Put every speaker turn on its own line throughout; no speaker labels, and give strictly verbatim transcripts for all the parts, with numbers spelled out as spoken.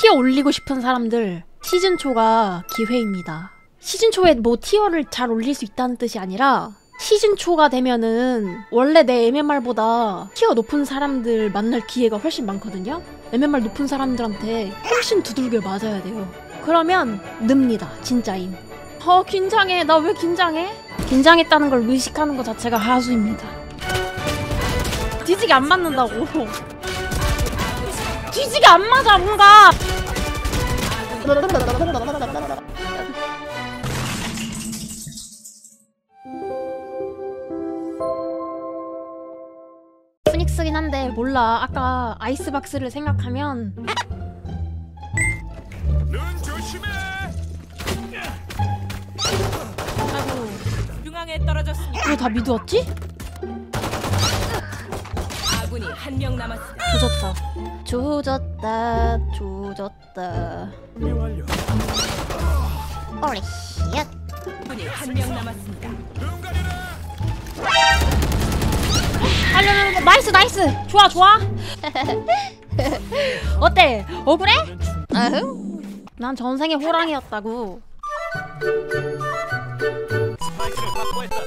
티어 올리고 싶은 사람들 시즌 초가 기회입니다. 시즌 초에 뭐 티어를 잘 올릴 수 있다는 뜻이 아니라 시즌 초가 되면은 원래 내 엠엠알보다 티어 높은 사람들 만날 기회가 훨씬 많거든요? 엠엠알 높은 사람들한테 훨씬 두들겨 맞아야 돼요. 그러면 늡니다. 진짜임. 어 긴장해. 나 왜 긴장해? 긴장했다는 걸 의식하는 것 자체가 하수입니다. 뒤지게 안 맞는다고. 뒤지게 안 맞아 뭔가. 피닉스긴 한데 몰라. 아까 아이스박스를 생각하면
눈 조심해.
아이고
중앙에 떨어졌습니다.
왜 다 미드 왔지?
아군이 한 명 남았습니다.
조졌다 조졌다 조졌다.
준비 완료.
오리 쉣.
아군이 한 명 남았습니다.
눈 가리라.
알려주는 나이스 나이스. 좋아 좋아. 어때? 억울해? 아흥. 난 전생에 호랑이였다고.
스파이크를 확보했다.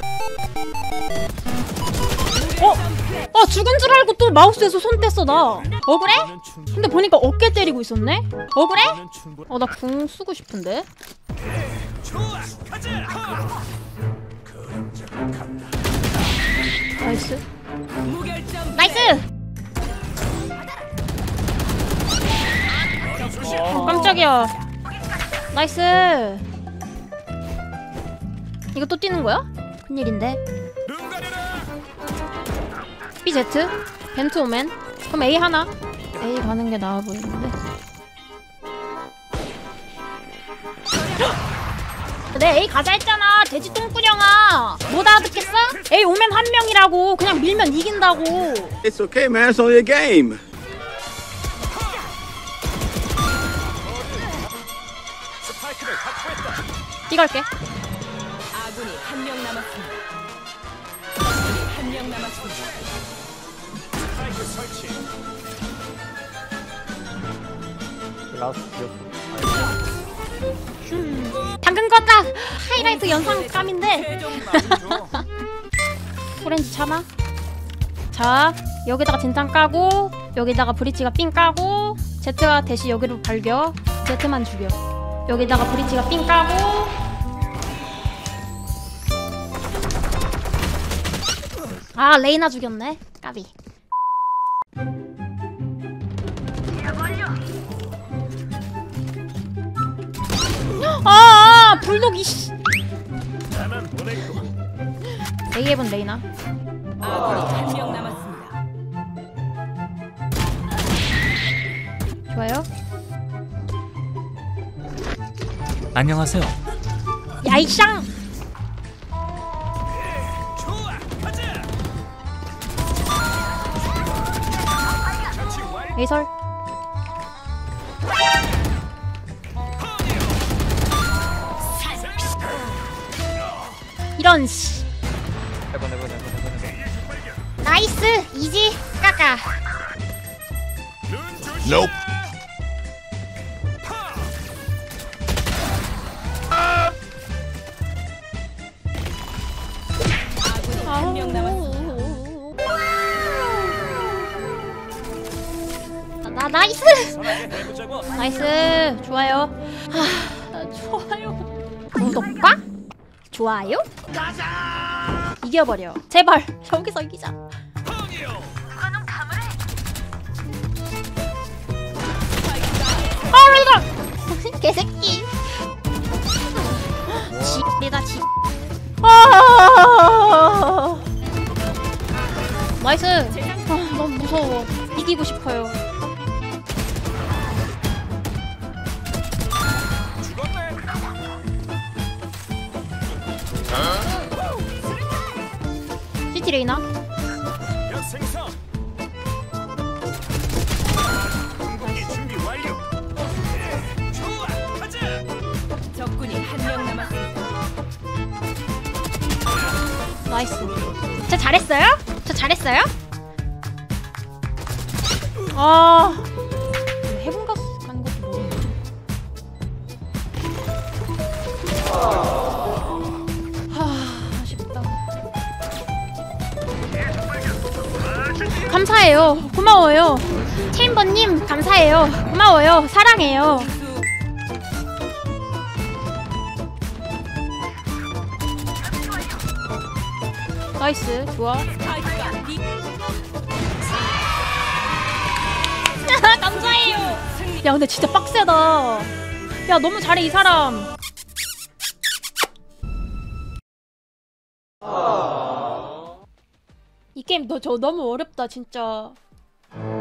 어? 어 죽은 줄 알고 또 마우스에서 손 뗐어 나. 억울해? 근데 보니까 어깨 때리고 있었네? 억울해? 어 나 궁 쓰고 싶은데?
좋아, 가자.
나이스
무결점.
나이스! 어, 깜짝이야. 나이스. 이거 또 뛰는 거야? 큰일인데.
눈 가리라.
B Z 벤트 오멘. 그럼 A 하나. A 가는 게 나아 보이는데. 내 A 가자 했잖아. 돼지 똥꾸녕아. 못 알아듣겠어? A 오면 한 명이라고. 그냥 밀면 이긴다고.
It's okay, man. It's only a game.
스파이크를 확보했다.
이갈게.
아군이 한 명 남았습니다. 아군이 한 명 남았습니다.
스파이크 설치.
당근 껐다. 하이라이트 연상감인데.
최종
오렌지 참아. 자 여기다가 진탕 까고 여기다가 브리치가 삥 까고 제트가 대시 여기로 발겨. 제트만 죽여. 여기다가 브리치가 삥 까고. 아 레이나 죽였네. 까비. 아, 아 불독 이씨.
나만 보냈고.
A해본 레이나.
아군이 한 명 남았습니다.
좋아요.
안녕하세요.
야이샹.
좋아, 가자. 처치 완료.
에이설. 이런 씨. 나이스 이지 까까.
눈 조심. Nope.
아군이 한 명 남았습니다.
나 나이스.
편하게 해보자고.
나이스 좋아요. 하 좋아요. 구독과 좋아요. 이겨버려 제발. 여기서 이기자. 아 레이더. 개새끼. 지리다 지. 아 나이스. 아 너무 무서워. 이기고 싶어요.
죽었네.
시티 레이나.
야 생성. 공격이 준비 완료. 좋아, 가자.
적군이 한 명 남았습니다.
나이스. 저 잘했어요? 저 잘했어요? 아 해본 거 가는 것도 모르겠네. 감사해요. 고마워요. 체인버님 감사해요. 고마워요. 사랑해요. 나이스. 좋아.
스파이크가 B
감사해요. 야 근데 진짜 빡세다. 야 너무 잘해 이 사람. 이 게임 너 저 너무 어렵다 진짜.